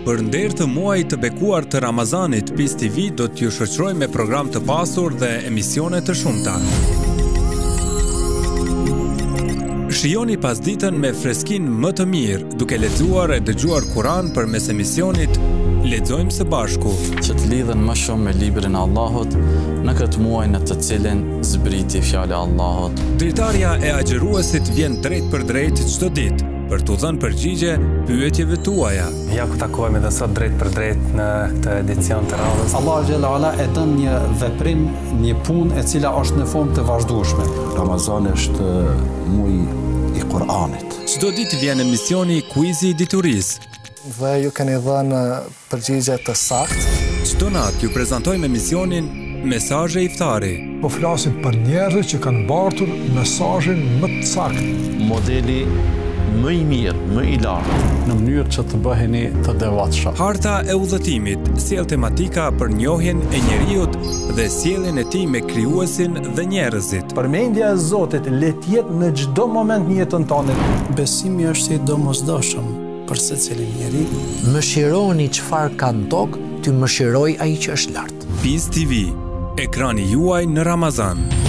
Për nder të muajit të bekuar të Ramazanit, PIS TV do t'ju shoqëroj me program të pasur dhe emisione të shumta. Shijoni pasditën me freskinë më të mirë, duke lexuar e dëgjuar Kur'an përmes emisionit Lexojmë së bashku, që të lidhen më shumë me librin e Allahut në këtë muaj në të cilin zbriti fjala e Allahut. Dritarja e agjëruesit vjen drejt për drejt çdo ditë për t'u dhënë përgjigje pyetjeve tuaja. Ja ku takohemi dhe sot drejt për drejt në këtë edicion të radhës. Allahu xhalla ala e dën një veprim, një punë e cila është në formë të vazhdueshme. Ramazani është muaj i Kur'anit. Çdo ditë vjen emisioni Kuizi i diturisë. Dhe ju keni dhënë përgjigje të saktë. Çdo natë ju prezantojmë emisionin Mesazhe iftari. Po flasim për njerëz që kanë mbartur mesazhin më të saktë. Modeli më i mirë, më i lartë, në mënyrë që të bëheni të devotshëm. Harta e udhëtimit sjell tematika për njohjen e njeriut dhe sjelljen e tij me krijuesin dhe njerëzit. Përmendja e Zotit le të jetë në çdo moment në jetën tonë. Besimi është i domosdoshëm për secilin njeri. Mëshironi çfarë ka në tokë, ty mëshiroj ai që është lart. PIS TV, ekrani juaj në Ramazan.